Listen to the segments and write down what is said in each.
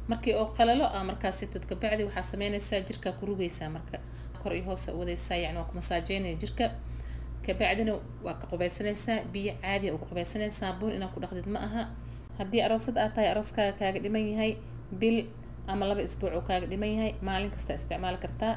markii oo qalalo markaas dadka bacdi waxa sameynaysaa jirka ku rugaysaa marka kor iyo hoos wadaysaa yani waa ku masaajeynaya jirka ka bacdina waa ka qubaysanaysaa biyo caadi ah oo qubaysanaysaa buun inaad ku dhaqdid ma aha haddii aroosad aad tahay arooskaaga kaaga dhiman yahay bil ama 2 isbuuc oo kaaga dhiman yahay maalin kasta isticmaali kartaa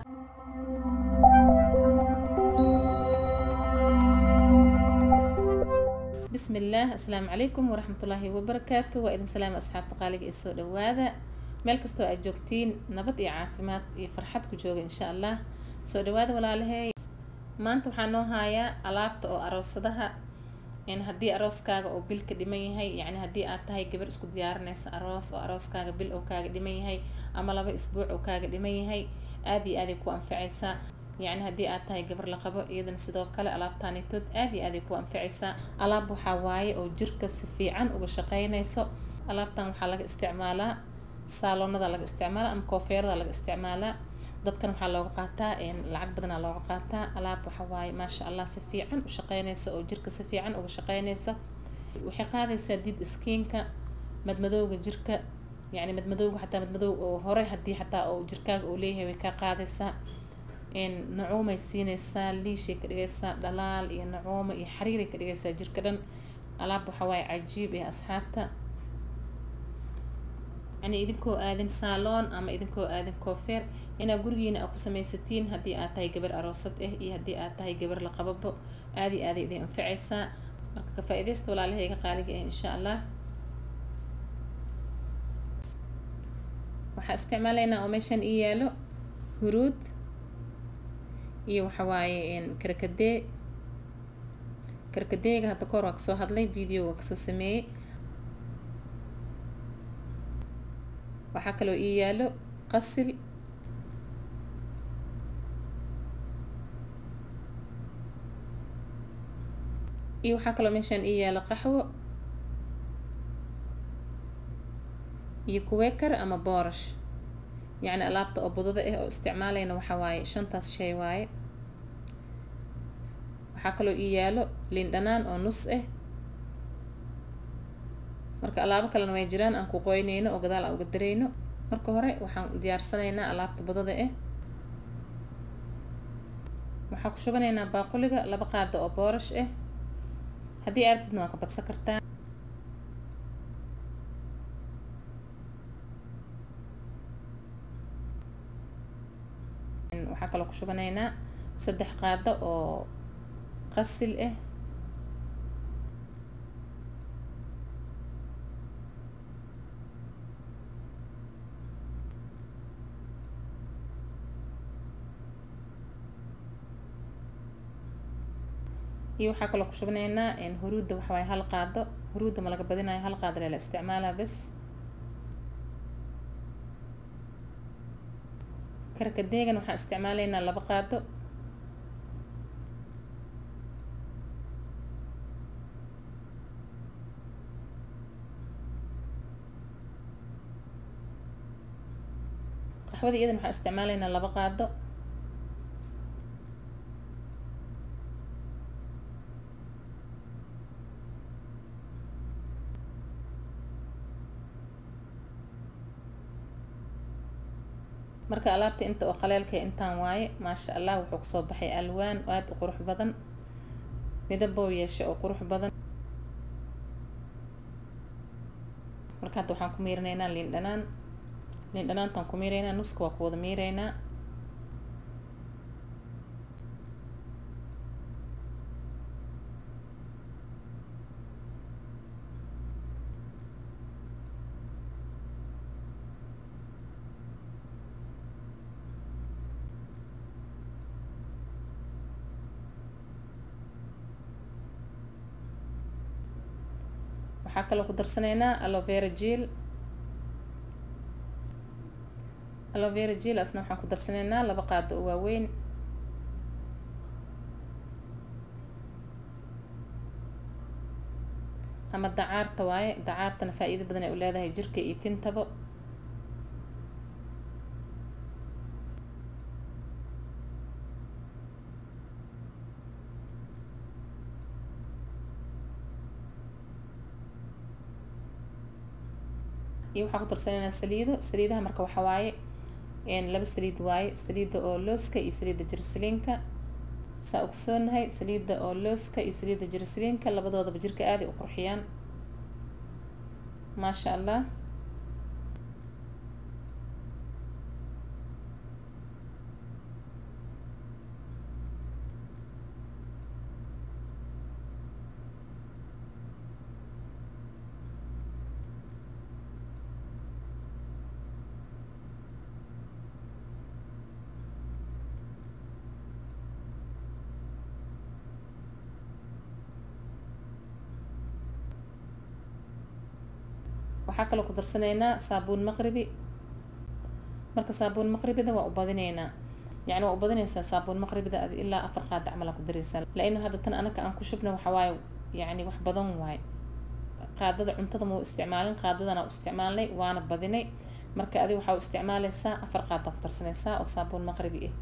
بسم الله السلام عليكم ورحمة الله وبركاته وإذن سلام أصحاب تقاليق إسود وهذا ملكستو أجوكتين نبض عافمات فرحتك جوج إن شاء الله سود وهذا ولا لهي ما أنتم حنو هايا ألعبت أو أروسدها يعني هدي أروس كاغ أو بيل كدمي هاي يعني هدي أتهاي كبر اسكو ديار ناس أروس أو أروس كاغ بيل أو كاغ دمي هاي أما 2 أسبوع أو كاغ دمي هاي آدي كو أنفعيسا يعني هدي أتهاي قبر لقبو إذن سيدو كلا ألعاب تاني تود آدي كو أنفعيسا ألعاب وحاواي أو جركة سفيعان أو شقينيسو ألعاب تان وحا لغا استعمالا صالون دا لغا استعمالا أم كوفير دا لغا استعمالا dadkan waxaa looga qaataa lacag badan looga qaataa alaab waxa waaye ma sha Allah si fiican u shaqeynaysa oo jirka si fiican uga shaqeynaysa waxay qaadaysaa did skinka madmadowga jirka yani madmadowga xataa madmadow oo hore hadii xataa oo jirkaaga uu leeyahay way ka qaadaysaa nacuumay siinaysaa liishay ka dhigaysaa dhalaal iyo nacuuma iyo xariiray ka dhigaysaa jirka dhan alaab waxa waaye cajiib ee asxaabta يعني إذنكو آذن صالون أما إذنكو آذن كوفير إنا قرقين أكو سميستين هدي آتاي قبر أروسط هدي آتاي قبر لقببو آذي إذن انفعيسا مركا كفايديست ولا لهيك قالق إن شاء الله وحا استعمالينا أوميشن إيالو هرود وحواي كركدي هادا كور واكسو هادلي فيديو واكسو سمي waxaa kaloo ii yaalo qasil iyo waxaa kaloo meeshaan ii yaalo qaxwo iyo kuweekar ama boorash yacni alaabta oo budada ah oo isticmaalayna waxaa waaye 5taas shay waaye waxaa kaloo ii yaalo liin dhanaan oo nus ah marka alaabo kalena way jiraan aan ku qoyneyno oo gadaal aan uga dareyno marka hore waxaan diyaarsanaynaa alaabta budada ah waxaan ku shubanaynaa baaquliga 2 qaado oo boorash ah haddii aad rabtid waa ka badsan kartaa waxaan kaloo ku shubanaynaa 3 qaado oo qasil ah iyo waxaa kaloo ku shubanaynaa huruudda waxa waaye 1 qaado huruudda ma laga badinayo 1 qaado la isticmaalaa bas karkadeegan waxaan isticmaalaynaa 2 qaado qaxwada iyadan waxaan isticmaalaynaa 2 qaado marka alaabta inta oo qaleelka intaan waaye ma sha Allah wuxuu ku soo baxay alwaan aad u qurux badan midab oo yeesho oo qurux badan marka hadda waxaan ku miirinaynaa liin dhanaantan ku miiraynaa nuska waa ku wada miiraynaa waxaa kaloo ku darsanaynaa aloe vera gel asna waxaan ku darsanaynaa 2 qaado oo waaweyn ama dacaarta waaye dacaartana faa'iido badan ay u leedahay jirka iyo tintaba iyo waxaan ku darsaneynaa saliido. saliidaha marka waxa waaye laba saliid waaye, saliida oo looska iyo saliida jirsiliinka. saa ogsoonahay saliida oo looska iyo saliida jirsiliinka labadoodaba jirka aad ay u qurxiyaan maasha allah. waxaa kaloo ku darsaneynaa saabuun maqribi. marka saabuun maqribida waa u badineynaa, yani waa u badineysaa saabuun maqribida ilaa 4 qaado camal ku dareysaa, laana hadda tan anaka aan ku shubna waxa waaye yani wax badan waaye. qaadada cuntada ma u isticmaalin, qaadadana u isticmaalnay waana badinay. marka adiga waxaa u isticmaaleysaa 4 qaado ku darsaneysaa oo saabuun maqribi ah.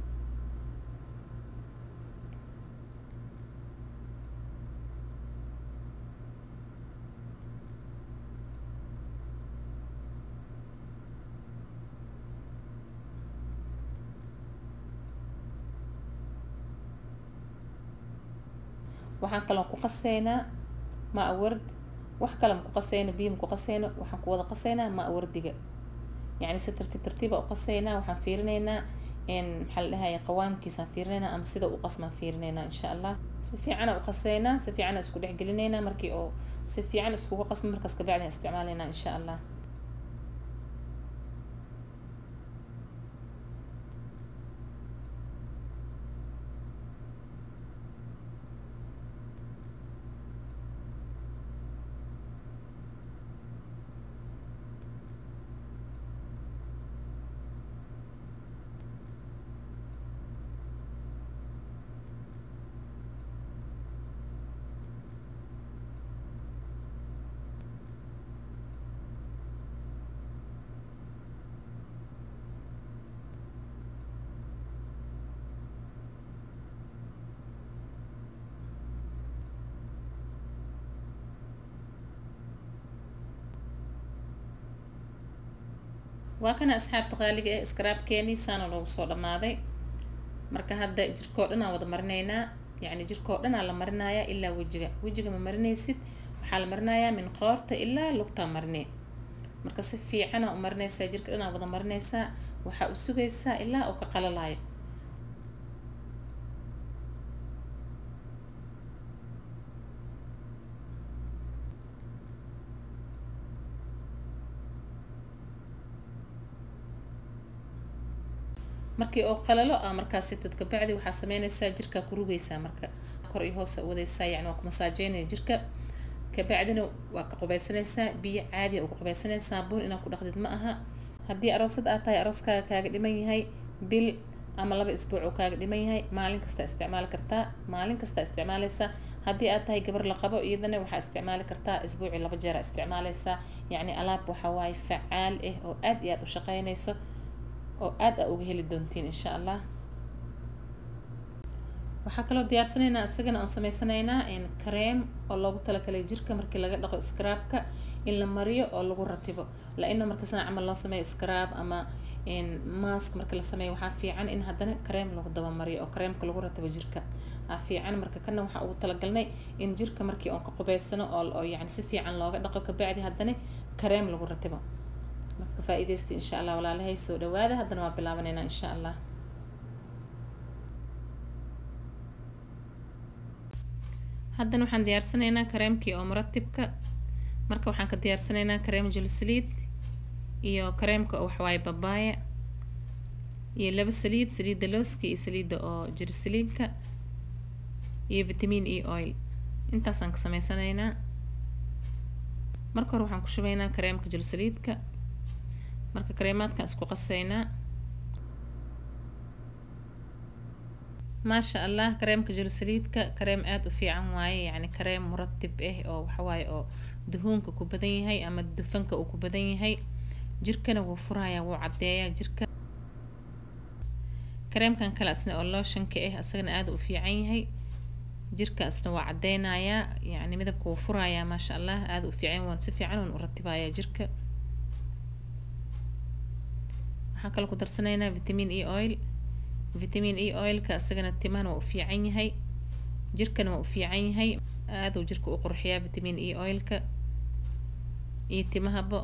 waxaan kaloo ku qaseynaa maa ward, wax kale ma ku qaseyno, biyo ma ku qaseyno, waxaan ku wada qaseynaa maa wardiga. yani si tartiib tartiib u qaseynaa, waxaan fiirineynaa maxaa la dhahaye qawaamkiisaan fiirineynaa ama sida u qasmaan fiirineynaa insha allah. si fiican u qaseynaa, si fiican isku dhex gelineynaa. markii oo si fiican iskugu qasmo markaas ka bacdi isticmaaleynaa insha allah. waa kana asxaabta qaaliga ah iskaraabkeeni saana loogu soo dhamaaday. marka hadda jirkoo dhan aan wada marineynaa, yani jirkoo dhan aan la marinayaa ilaa wejiga. wejiga ma marinaysid, waxaa la marinayaa min qoorta ilaa lugta marinee. marka si fiican u marinaysaa, jirka dhan aan wada marinaysaa, waxaa u sugaysaa ilaa uu ka qalalayo. markii oo qalalo markaas sidad ka bacdi waxaa sameynaysaa jirka ku rugaysaa, marka kor iyo hoos u wadaysaa, yani waa ku masaajeynaya jirka. ka bacdina waa ka qubaysanaysaa, biyo caadi ah u qubaysanaysaa, saabuun inaad ku dhaqdid ma aha. haddii aroosad aad tahay, arooskaaga kaaga dhiman yahay bil ama 2 isbuuc oo kaaga dhiman yahay, maalin kasta isticmaali kartaa, maalin kasta isticmaalaysaa. haddii aad tahay gabar la qabo, iyadana waxaa isticmaali kartaa isbuuci 2 jeer isticmaalaysaa. yani alaab waxa waaye facaal ah oo aad iyo aad u shaqeynayso oo aad uga heli doontiin insha allah. waxaa kaloo diyaarsanaynaa isagana aan sameysanaynaa kareem oo loogu talagalay jirka markii laga dhaqo scrubka in la mariyo oo lagu ratibo. laana markaasna camal loo sameeyo scrub ama mask marka la sameeyo waxaa fiican in haddana kareem lagu daba mariyo oo kareemka lagu ratibo jirka fiican. marka kana waxaa ugu talagalnay in jirka markii oon ka qubaysano oo yani si fiican looga dhaqo, ka bacdi haddana kareem lagu ratibo. marka ka faa'iideysta insha allah walaalahay, soo dhawaada. haddana waa bilaabaneynaa insha allah. haddana waxaan diyaarsanaynaa kareemkii oo muratibka. marka waxaan ka diyaarsanaynaa kareem julsaliid iyo kareemka oo waxawaaye babaaya iyo 2 saliid, saliida looska iyo saliida oo jirsiliinka iyo vitamin E oil. intaasaan ka sameysanaynaa. marka hore waxaan ku shubaynaa kareemka julsaliidka. marka kareemaadkan isku qaseynaa. maasha allah, kareemka julsaliidka kareem aad u fiican waaye, yani kareem muratib ah oo waxa waaye oo duhuunka ku badan yahay ama dufanka uu ku badan yahay, jirkana wuu furayaa, wuu cadeeyaa jirka. kareemkan kale asna oo looshanka ah asagana aad u fiican yahay, jirka asna waa cadeynayaa, yani midabka wuu furayaa maasha allah, aad u fiican, waan si fiican u ratibayaa jirka. waxaan kale ku darsanaynaa vitamin E oil. vitamin E oilka isagana timahan waa u fiican yahay, jirkana waa u fiican yahay, aad uu jirka u qurxiyaa vitamin E oilka iyo timahaba.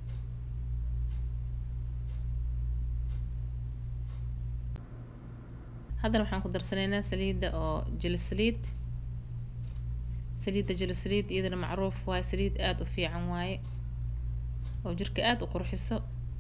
haddana waxaan ku darsanaynaa saliida oo jilisaliid. saliida jilisaliid iyadana macruuf waaye, saliid aad u fiican waaye oo jirka aad u qurxiso.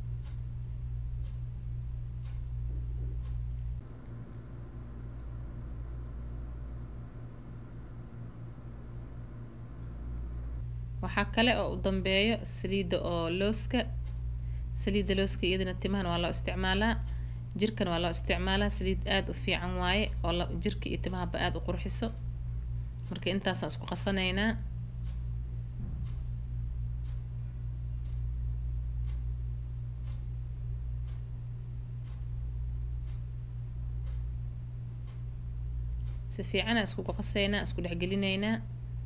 waxaa kale oo u dambeeyo saliida oo looska. saliida looska iyadana timahan waa loo isticmaalaa, jirkana waa loo isticmaalaa. saliid aad u fiican waaye oo jirka iyo timahaba aad u qurxiso. marka intaasaan isku qasanaynaa. si fiican isku qasaynaa, isku dhexgelinaynaa.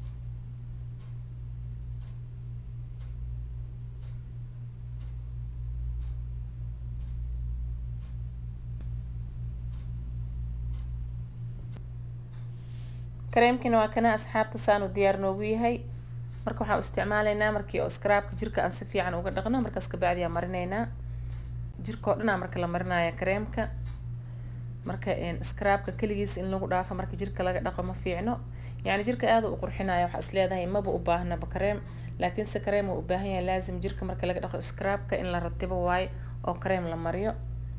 kareemkina waa kana asxaabta saan u diyaar noogu yahay. marka waxaan u isticmaalaynaa markii oo scrubka jirka aan si fiican uga dhaqno, markaas ka bacdi aan marinaynaa. jirka oo dhan marka la marinayo kareemka. marka scrubka kaligiis in lagu dhaafo marka jirka laga dhaqo ma fiicno, yani jirka aad u qurxinayo. waxa is leedahay maba u baahnaba kareem, laakiin se kareem uu u baahan yahay. laazim jirka marka laga dhaqo scrubka in la ratibo waayo oo kareem la mariyo.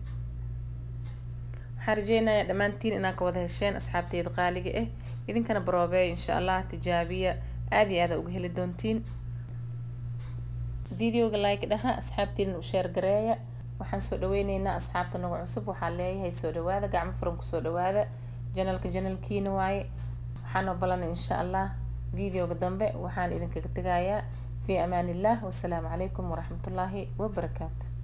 waxaan rajeynayaa dhammaantiin inaad ka wada hesheen asxaabteyda qaaliga ah. idinkana baroobeey insha allah, tijaabiya, aad iyo aad uga heli doontiin. videoga like dhaha, asxaabtiina u share gareeya. waxaan soo dhaweyneynaa asxaabta nagu cusub. waxaan leeyahay soo dhawaada, gacmo furan ku soo dhawaada. janalkiina waaye. waxaanoo balan insha allah videoga dambe. waxaan idinkaga tegayaa fi amaanillah. wasalaamu calaykum waraxmatullaahi wabarakaatu.